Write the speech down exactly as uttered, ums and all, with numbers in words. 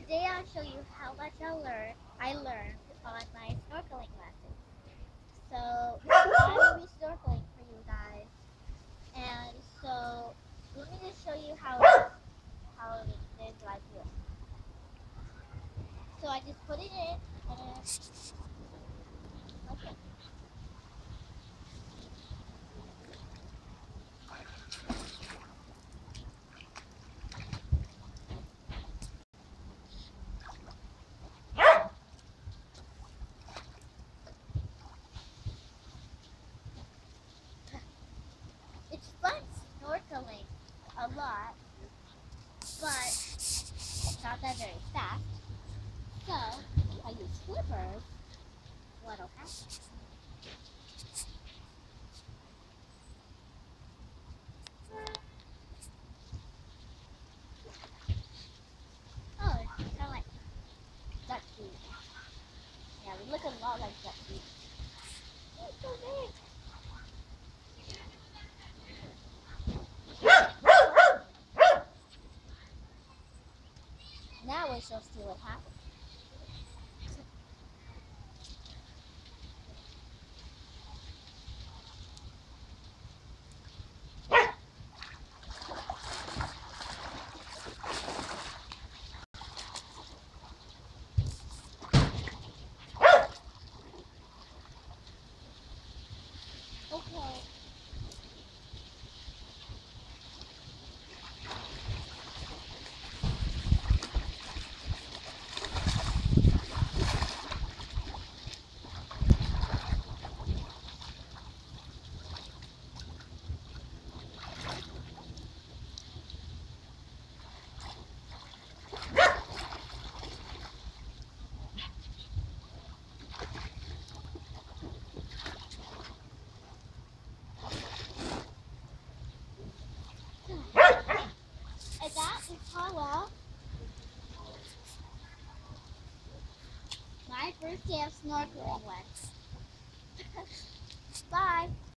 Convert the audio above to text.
Today I'll show you how much I learned I learned on my snorkeling lesson. So I will be snorkeling for you guys. And so let me just show you how how it is like this. So I just put it in and okay. It's fun snorkeling a lot, but it's not that very fast. So if I use flippers, what'll happen? Oh, it's kind of like duck feet. Yeah, they look a lot like duck feet. It's so big. Now we shall see what happens. Okay. And that is how well my first day of snorkeling went. Bye.